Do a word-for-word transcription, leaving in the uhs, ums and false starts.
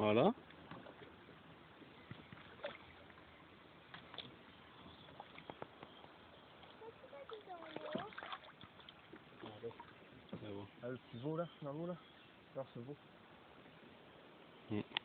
Voilà. Ah, le petit veau là, dans l'eau là. Alors ce veau. Mm.